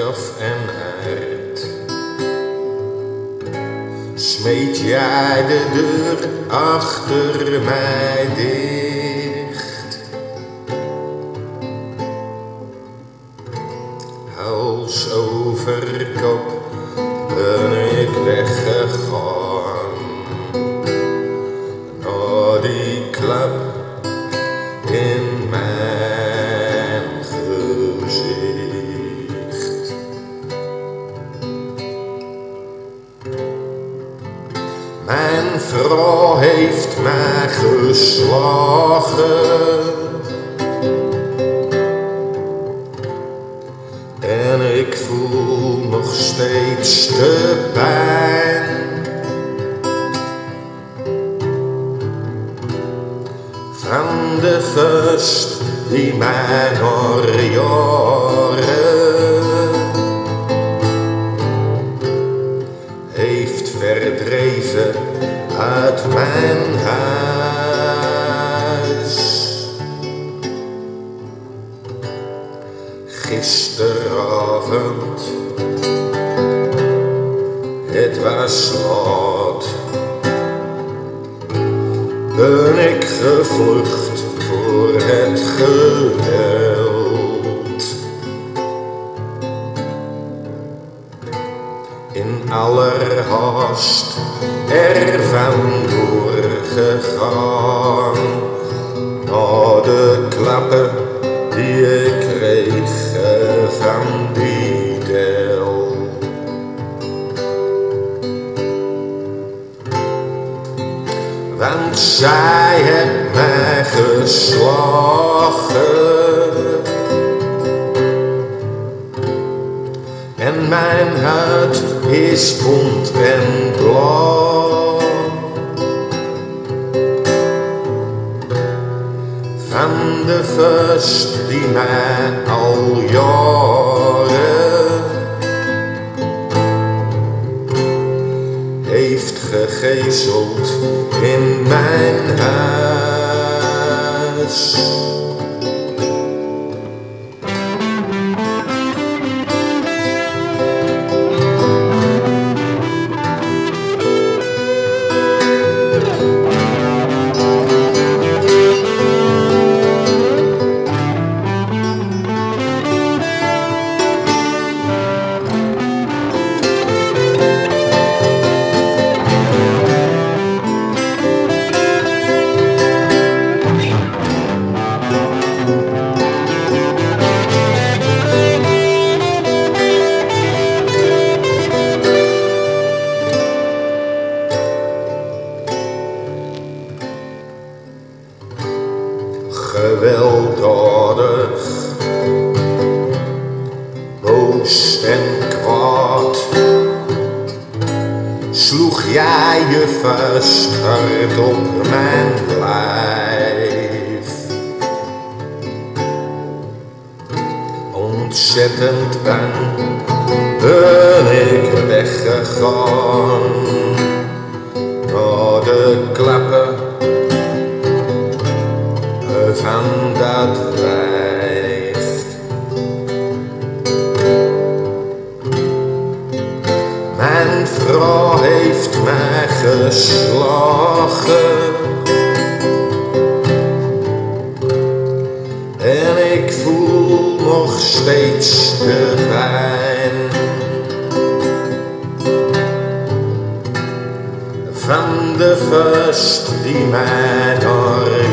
stof en aard. Smeet jij de deur achter mij dicht, hals over kop ben ik weggegaan. Na die klap in mijn gezicht. Mijn vrouw heeft mij geslagen en ik voel nog steeds de pijn. Van de vuist die mij door jaren heeft verdreven uit mijn huis. Gisteravond, het was laat, ben ik gevlucht voor het geweld. In allerhaast er vandoor gegaan, na de klappen die ik kreeg van die del. Want zij heeft mij geslagen en mijn huid is bont en blauw. Van de vuist die mij al jaren heeft gegezeld in mijn huis. Gewelddadig, boos en kwaad, sloeg jij je vuist hard op mijn lijf. Ontzettend bang ben ik weggegaan, na de klappen van dat wijf. Mijn vrouw heeft mij geslagen en ik voel nog steeds de pijn van de vuist die mij door